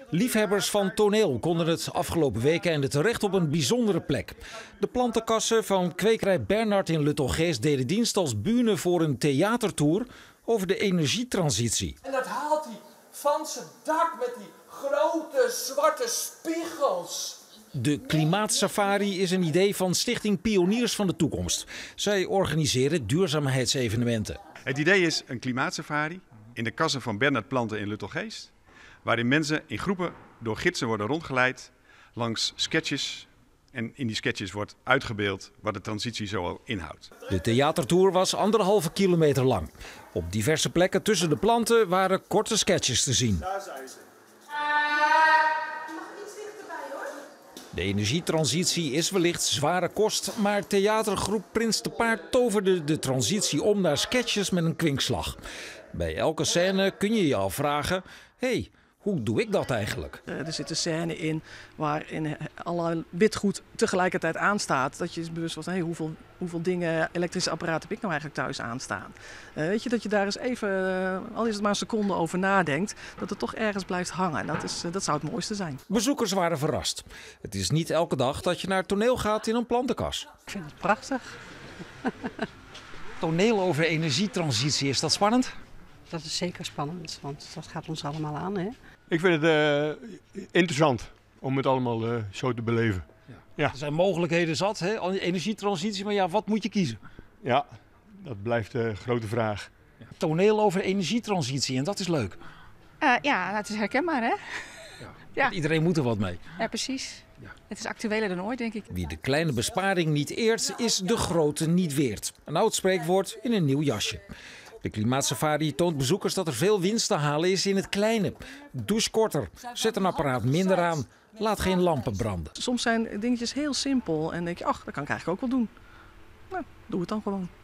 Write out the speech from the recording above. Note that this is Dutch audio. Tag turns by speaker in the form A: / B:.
A: Liefhebbers van toneel konden het afgelopen weekend terecht op een bijzondere plek. De plantenkassen van kwekerij Bernhard in Luttelgeest deden dienst als bühne voor een theatertour over de energietransitie.
B: En dat haalt hij van zijn dak met die grote zwarte spiegels.
A: De Klimaatsafari is een idee van Stichting Pioniers van de Toekomst. Zij organiseren duurzaamheidsevenementen.
C: Het idee is een klimaatsafari in de kassen van Bernhard Planten in Luttelgeest, waarin mensen in groepen door gidsen worden rondgeleid langs sketches. En in die sketches wordt uitgebeeld wat de transitie zo inhoudt.
A: De theatertour was 1,5 kilometer lang. Op diverse plekken tussen de planten waren korte sketches te zien.
B: Daar zijn ze.
A: De energietransitie is wellicht zware kost, maar theatergroep Prins te Paard toverde de transitie om naar sketches met een kwinkslag. Bij elke scène kun je je afvragen, hey, hoe doe ik dat eigenlijk?
D: Er zit een scène in waarin alle witgoed tegelijkertijd aanstaat. Dat je bewust wordt, hey, hoeveel dingen, elektrische apparaten heb ik nou eigenlijk thuis aanstaan? Weet je, dat je daar eens even, al is het maar een seconde over nadenkt, dat het toch ergens blijft hangen. Dat zou het mooiste zijn.
A: Bezoekers waren verrast. Het is niet elke dag dat je naar het toneel gaat in een plantenkas.
E: Ik vind het prachtig.
A: Toneel over energietransitie, is dat spannend?
E: Dat is zeker spannend, want dat gaat ons allemaal aan, hè?
F: Ik vind het interessant om het allemaal zo te beleven.
A: Ja. Er zijn mogelijkheden zat, hè? Energietransitie, maar ja, wat moet je kiezen?
F: Ja, dat blijft de grote vraag.
A: Toneel over energietransitie en dat is leuk.
G: Ja, het is herkenbaar, hè?
A: Ja. Iedereen moet er wat mee.
G: Ja, precies. Ja. Het is actueler dan ooit, denk ik.
A: Wie de kleine besparing niet eert, is de grote niet weert. Een oud spreekwoord in een nieuw jasje. De Klimaatsafari toont bezoekers dat er veel winst te halen is in het kleine. Douche korter, zet een apparaat minder aan, laat geen lampen branden.
D: Soms zijn dingetjes heel simpel en denk je, ach, dat kan ik eigenlijk ook wel doen. Nou, doe het dan gewoon.